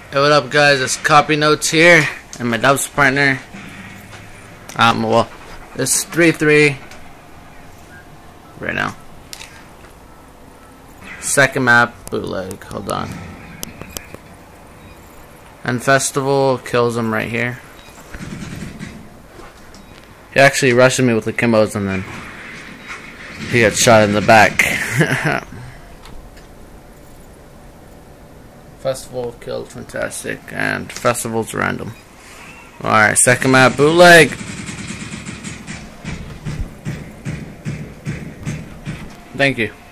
Hey, what up, guys? It's Copy Notes here, and my dubs partner. Well, it's 3-3 right now. Second map, Bootleg. Hold on. And Festival kills him right here. He actually rushes me with the Kimbos, and then he gets shot in the back. Festival killed, fantastic, and Festival's random. Alright, second map, Bootleg. Thank you.